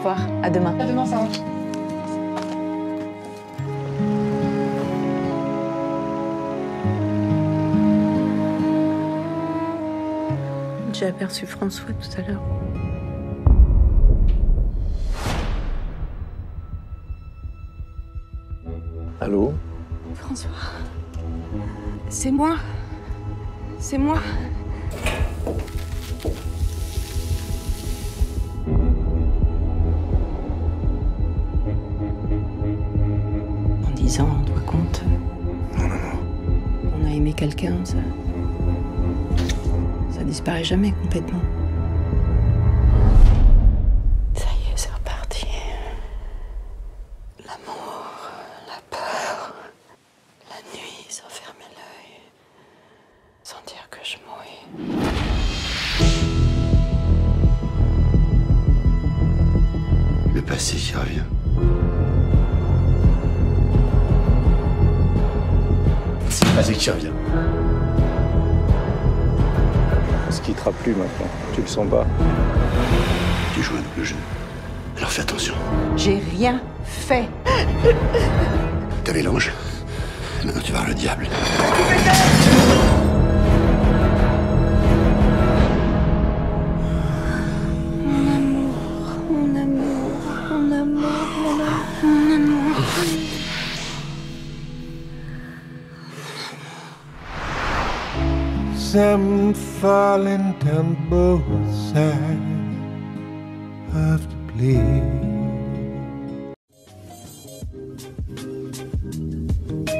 revoir, à demain. À demain, Sarah. J'ai aperçu François tout à l'heure. Allô? François, c'est moi. C'est moi. En 10 ans, on doit compte. Non, non, non. On a aimé quelqu'un, ça disparaît jamais complètement. Ça y est, c'est reparti. L'amour, la peur, la nuit sans fermer l'œil, sans dire que je mourais. Le passé qui revient. C'est le passé qui revient. On se quittera plus maintenant, tu le sens pas. Tu joues un double jeu. Alors fais attention. J'ai rien fait. T'avais l'ange. Maintenant tu vas voir le diable. Mon amour, mon amour, mon amour. Some falling temple side of the bleed.